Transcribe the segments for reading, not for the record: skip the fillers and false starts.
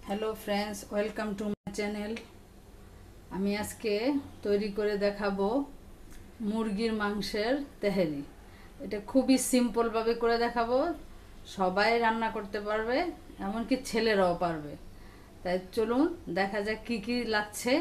Hello friends, welcome to my channel. আমি আজকে তৈরি করে দেখাবো মুরগির মাংসের তেহারি। এটা খুবই সিম্পলভাবে করে দেখাবো, সবাই রান্না করতে পারবে, এমনকি ছেলেরাও পারবে। তাই চলুন দেখা যাক কি কি লাগছে।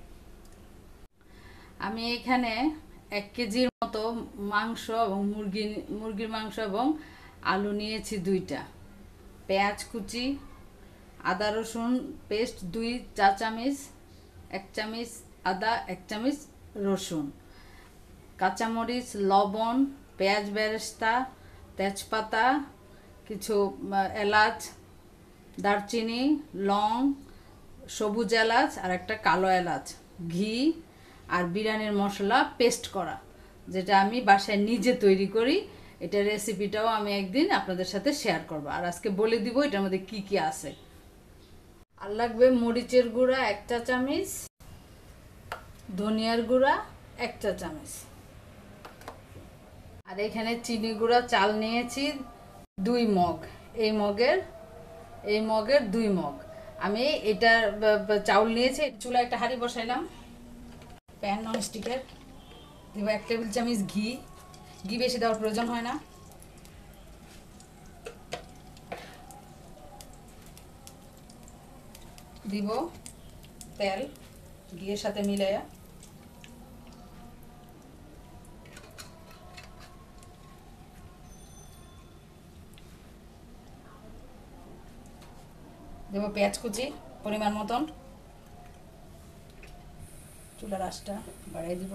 আমি এখানে 1 কেজির মতো মাংস এবং মুরগির মাংস এবং আলু নিয়েছি 2টা, পেঁয়াজ কুচি, আদা রসুন পেস্ট 2 চা চামচ, 1 চামচ আদা, 1 চামচ রসুন, কাঁচামরিচ, লবণ, পেঁয়াজ বেরেস্তা, তেজপাতা, কিছু এলাচ, দারচিনি, লং, সবুজ এলাচ আর একটা কালো এলাচ, ঘি আর বিরিয়ানির মশলা পেস্ট করা, যেটা আমি বাসায় নিজে তৈরি করি। এটা রেসিপিটাও আমি একদিন আপনাদের সাথে শেয়ার করব, আর আজকে বলে দিব এটার মধ্যে কি কি আছে। আর লাগবে মরিচের গুঁড়া 1 চা-চামচ, ধনিয়ার গুঁড়া 1 চা-চামচ, আর এখানে চিনি গুঁড়া চাল নিয়েছি 2 মগ। এই মগের 2 মগ। আমি এটা চাউল নিয়েছি। চুলায় একটা হাঁড়ি বসাইলাম, প্যান ননস্টিকের, দিব 1 টেবিল চামচ ঘি। ঘি বেশি দেওয়ার প্রয়োজন হয় না। দিব তেল ঘিয়ের সাথে মিলাইয়া, দেবো পেঁয়াজ কুচি পরিমাণ মতন। চুলার আঁচটা বাড়াই দিব।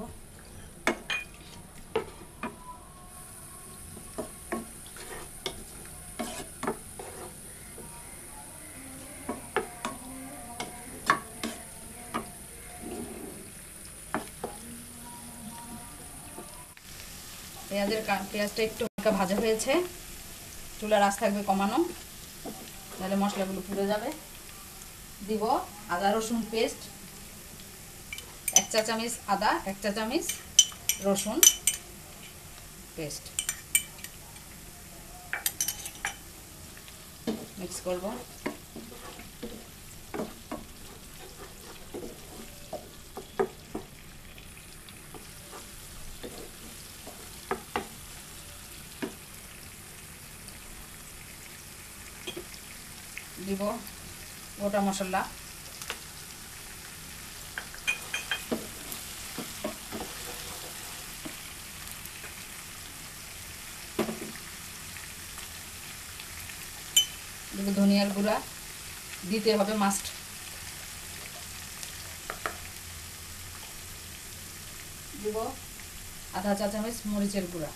পেঁয়াজটা একটু হালকা ভাজা হয়েছে, চুলার আঁচ থাকবে কমানো, তাহলে মশলাগুলো পুড়ে যাবে। দিব আদা রসুন পেস্ট 1 চা-চামচ আদা, 1 চা-চামচ রসুন পেস্ট, মিক্স করব। দিব গোটা মশলা, দিব ধনিয়ার গুঁড়া, দিতে হবে মাস্ট। দিব আধা চা-চামচ মরিচের গুঁড়া।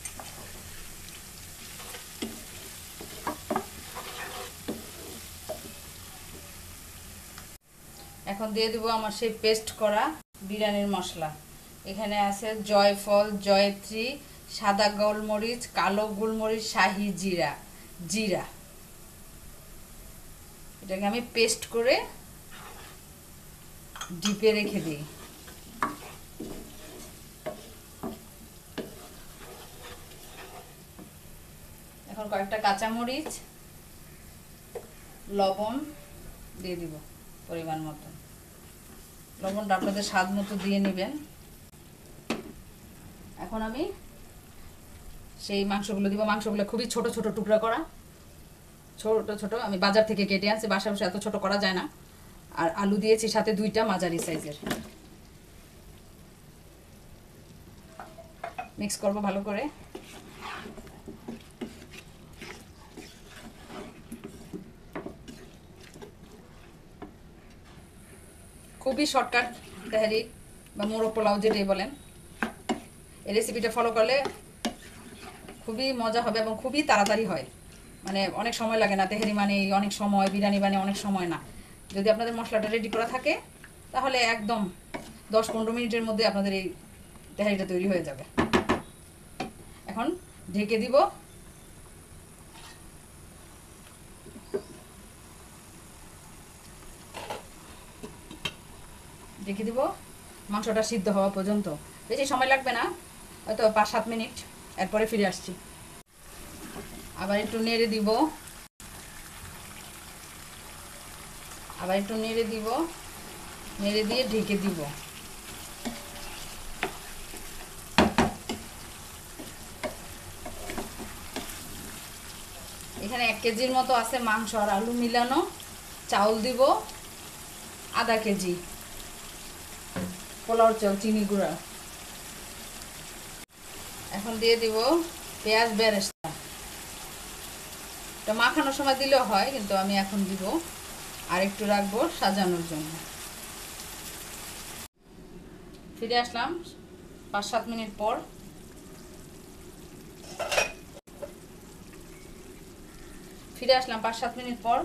এখন দিয়ে দিব আমার সেই পেস্ট করা বিরিয়ানির মশলা। এখানে আছে জয়ফল, জয়ত্রী, সাদা গোলমরিচ, কালো গোলমরিচ, শাহি জিরা। এটাকে আমি পেস্ট করে ডিপে রেখে দিই। এখন কয়েকটা কাঁচামরিচ, লবণ দিয়ে দিব পরিমাণ মতো। লবণটা আপনাদের স্বাদ মতো দিয়ে নেবেন। এখন আমি সেই মাংসগুলো দিব। মাংসগুলো খুবই ছোট ছোট টুকরা করা, ছোট আমি বাজার থেকে কেটে আনছি, বাসায় বসে এত ছোট করা যায় না। আর আলু দিয়েছি সাথে 2টা মাঝারি সাইজের। মিক্স করব ভালো করে। খুবই শর্টকাট তেহারি বা মোরগ পোলাও যেটাই বলেন। এই রেসিপিটা ফলো করলে খুবই মজা হবে এবং খুবই তাড়াতাড়ি হয়। মানে অনেক সময় লাগে না। তেহারি মানে অনেক সময়, বিরিয়ানি মানে অনেক সময় না। যদি আপনাদের মশলাটা রেডি করা থাকে তাহলে একদম 10-15 মিনিটের মধ্যে আপনাদের এই তেহারিটা তৈরি হয়ে যাবে। এখন ঢেকে দিব। ঢেকে দিব মাংসটা সিদ্ধ হওয়া পর্যন্ত। বেশি সময় লাগবে না, হয়তো 5-7 মিনিট। এরপরে ফিরে আসছি। আবার একটু নেড়ে দিব। আবার একটু নেড়ে দিব, নেড়ে দিয়ে ঢেকে দিব। এখানে 1 কেজির মতো আছে মাংস আর আলু মিলানো। চাউল দিব আধা কেজি, পোলাওর চাল চিনি গুঁড়া। এখন দিয়ে দিব পেঁয়াজ বেরেস্তা। এটা মাখানোর সময় দিলেও হয়, কিন্তু আমি এখন দিব, আর একটু রাখবো সাজানোর জন্য। ফিরে আসলাম 5-7 মিনিট পর। ফিরে আসলাম 5-7 মিনিট পর।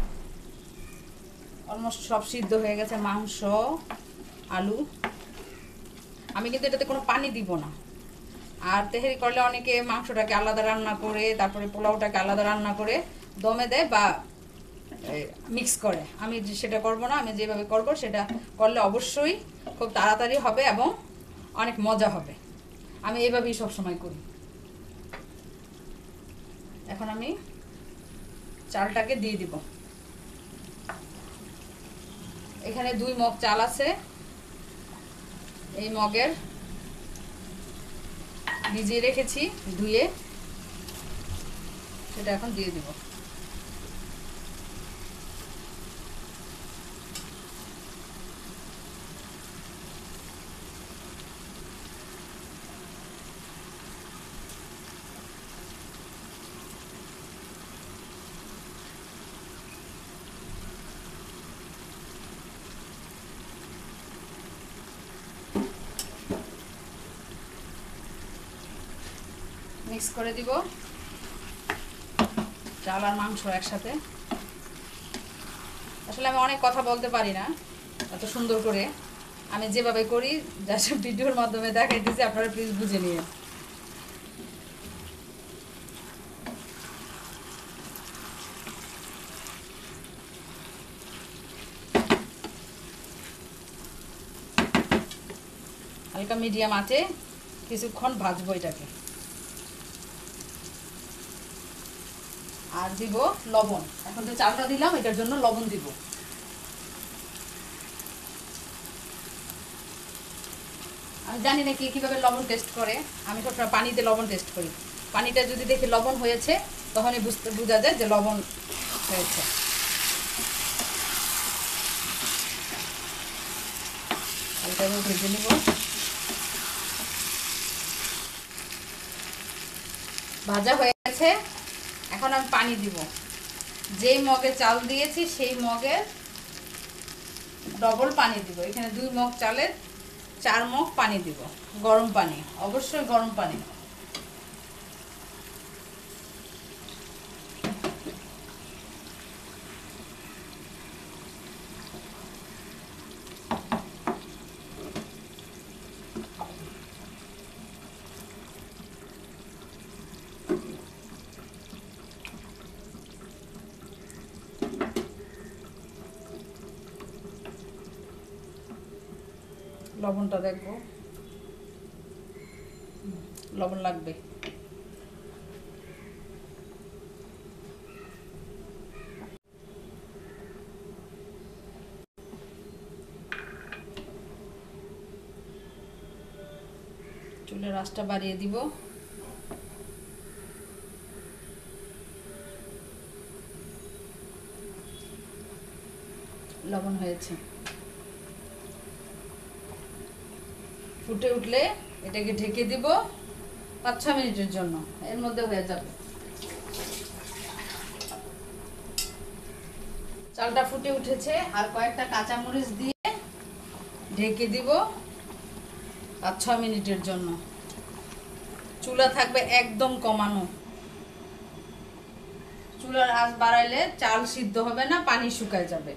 অলমোস্ট সব সিদ্ধ হয়ে গেছে, মাংস, আলু। আমি কিন্তু এটাতে কোনো পানি দিব না। আর তেহারি করলে অনেকে মাংসটাকে আলাদা রান্না করে, তারপরে পোলাওটাকে আলাদা রান্না করে দমে দেয় বা মিক্স করে। আমি সেটা করব না। আমি যেভাবে করব সেটা করলে অবশ্যই খুব তাড়াতাড়ি হবে এবং অনেক মজা হবে। আমি এইভাবেই সবসময় করি। এখন আমি চালটাকে দিয়ে দিব। এখানে 2 মগ চাল আছে। এই মগের ভিজিয়ে রেখেছি ধুয়ে, সেটা এখন দিয়ে দিব। মিক্স করে দিব চাল আর মাংস একসাথে। আসলে আমি অনেক কথা বলতে পারি না এত সুন্দর করে। আমি যেভাবে করি জাস্ট ভিডিওর মাধ্যমে দেখাইতেছি, আপনারা প্লিজ বুঝে নিন। হালকা মিডিয়াম আঁচে কিছুক্ষণ ভাজবো এটাকে। আর দিব লবণ। এখন যে চালটা দিলাম এটার জন্য লবণ দিব। আমি জানি না কিভাবে লবণ টেস্ট করে। আমি সবসময় পানিতে লবণ টেস্ট করি। পানিটা যদি দেখি লবণ হয়েছে তখনই বোঝা যায় যে লবণ হয়েছে। হালকা ভেজে নিব। ভাজা হয়ে গেছে। এখন আমি পানি দিব। যেই মগে চাল দিয়েছি সেই মগের ডবল পানি দিব। এখানে 2 মগ চালের 4 মগ পানি দিব। গরম পানি, অবশ্যই গরম পানি। লবণটা দেখবো, লবণ লাগবে। চুলের আঁচটা বাড়িয়ে দিব। লবণ হয়েছে। ফুটে উঠলে এটাকে ঢেকে দিব 5-6 মিনিটের জন্য। এর মধ্যে হয়ে যাবে। চালটা ফুটে উঠেছে। আর কয়েকটা কাঁচামরিচ দিয়ে ঢেকে দিব 5-6 মিনিটের জন্য। চুলা থাকবে একদম কমানো। চুলার আঁচ বাড়াইলে চাল সিদ্ধ হবে না, পানি শুকায় যাবে।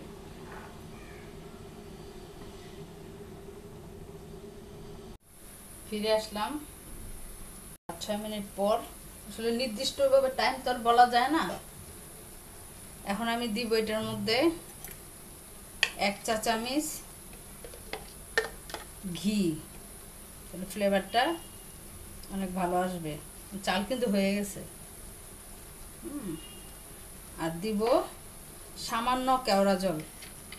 ফিরে আসলাম 5-6 মিনিট পর। আসলে নির্দিষ্টভাবে টাইম তো আর বলা যায় না। এখন আমি দিব এটার মধ্যে 1 চা চামচ ঘি। তাহলে ফ্লেভারটা অনেক ভালো আসবে। চাল কিন্তু হয়ে গেছে। আর দিব সামান্য কেওড়া জল।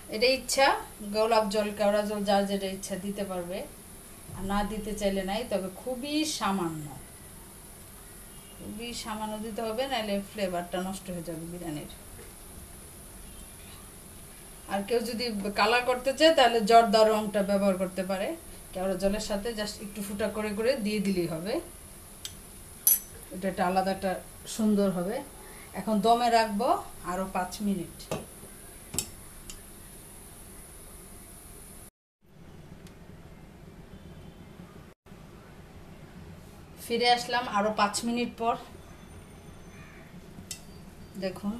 এটা ইচ্ছা, গোলাপ জল কেওড়া জল যার যেটা ইচ্ছা দিতে পারবে, আর না দিতে চাইলে নাই, তবে খুবই সামান্য দিতে হবে, নাহলে ফ্লেভারটা নষ্ট হয়ে যাবে বিরিয়ানির। আর কেউ যদি কালার করতে চায় তাহলে জর্দা রংটা ব্যবহার করতে পারে, কেওড়া জলের সাথে জাস্ট একটু ফুটা করে করে দিয়ে দিলেই হবে, এটা একটা আলাদা একটা সুন্দর হবে। এখন দমে রাখবো আরও 5 মিনিট। ফিরে আসলাম আরও 5 মিনিট পর। দেখুন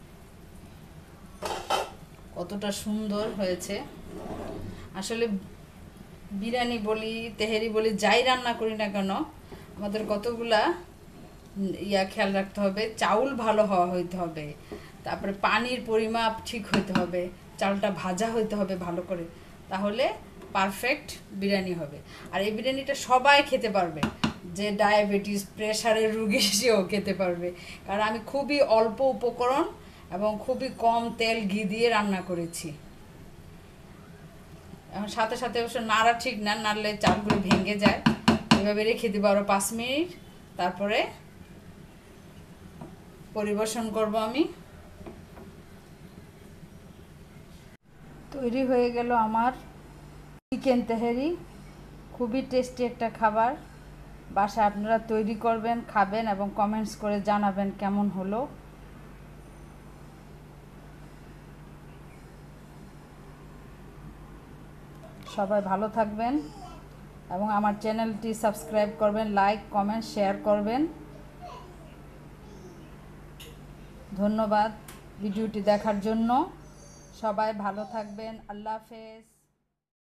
কতটা সুন্দর হয়েছে। আসলে বিরিয়ানি বলি, তেহেরি বলি, যাই রান্না করি না কেন, আমাদের কতগুলা খেয়াল রাখতে হবে। চাউল ভালো হইতে হবে, তারপরে পানির পরিমাপ ঠিক হইতে হবে, চালটা ভাজা হইতে হবে ভালো করে, তাহলে পারফেক্ট বিরিয়ানি হবে। আর এই বিরিয়ানিটা সবাই খেতে পারবে, যে ডায়াবেটিস প্রেশারের রুগী সেও খেতে পারবে, কারণ আমি খুবই অল্প উপকরণ এবং খুবই কম তেল ঘি দিয়ে রান্না করেছি। এখন সাথে সাথে অবশ্য নাড়া ঠিক না, নাড়লে চালগুলো ভেঙে যায়। এভাবে রেখে দিব আরও 5 মিনিট, তারপরে পরিবেশন করব আমি। তৈরি হয়ে গেল আমার চিকেন তেহেরি, খুবই টেস্টি একটা খাবার। বাসায় আপনারা তৈরি করবেন, খাবেন এবং কমেন্টস করে জানাবেন কেমন হলো। সবাই ভালো থাকবেন এবং আমার চ্যানেলটি সাবস্ক্রাইব করবেন, লাইক কমেন্ট শেয়ার করবেন। ধন্যবাদ ভিডিওটি দেখার জন্য। সবাই ভালো থাকবেন। আল্লাহ হাফেজ।